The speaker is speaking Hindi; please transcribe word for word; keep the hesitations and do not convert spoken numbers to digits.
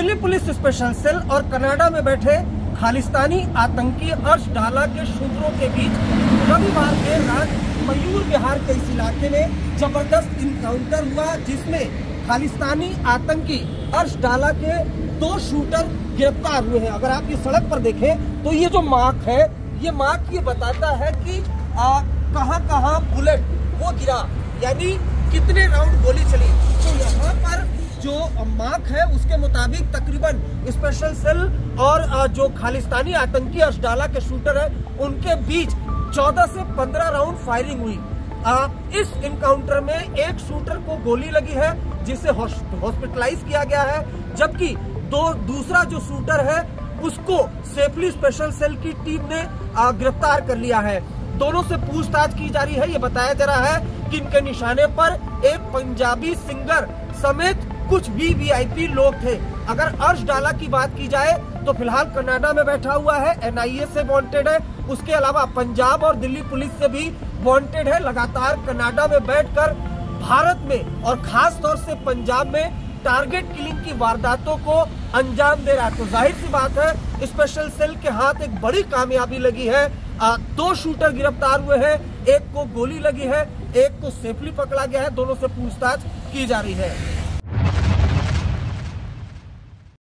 दिल्ली पुलिस स्पेशल सेल और कनाडा में बैठे खालिस्तानी आतंकी अर्श डाला के शूटरों के बीच रविवार देर रात मयूर विहार के इस इलाके में जबरदस्त इनकाउंटर हुआ, जिसमें खालिस्तानी आतंकी अर्श डाला के दो शूटर गिरफ्तार हुए हैं। अगर आप ये सड़क पर देखें तो ये जो मार्क है, ये मार्क ये बताता है कि कहां कहां बुलेट वो गिरा, यानी कितने राउंड गोली चली। तो यहाँ पर जो मार्क है उसके मुताबिक तकरीबन स्पेशल सेल और जो खालिस्तानी आतंकी अर्श डाला के शूटर है उनके बीच चौदह से पंद्रह राउंड फायरिंग हुई। आ, इस इनकाउंटर में एक शूटर को गोली लगी है जिसे हॉस्पिटलाइज किया गया है, जबकि दो दूसरा जो शूटर है उसको सेफली स्पेशल सेल की टीम ने गिरफ्तार कर लिया है। दोनों से पूछताछ की जा रही है। ये बताया जा रहा है कि इनके निशाने पर एक पंजाबी सिंगर समेत कुछ भी वीआईपी लोग थे। अगर अर्श डाला की बात की जाए तो फिलहाल कनाडा में बैठा हुआ है, एनआईए से वांटेड है। उसके अलावा पंजाब और दिल्ली पुलिस से भी वांटेड है। लगातार कनाडा में बैठकर भारत में और खास तौर से पंजाब में टारगेट किलिंग की वारदातों को अंजाम दे रहा है। तो जाहिर सी बात है स्पेशल सेल के हाथ एक बड़ी कामयाबी लगी है। आ, दो शूटर गिरफ्तार हुए हैं, एक को गोली लगी है, एक को सेफली पकड़ा गया है। दोनों से पूछताछ की जा रही है।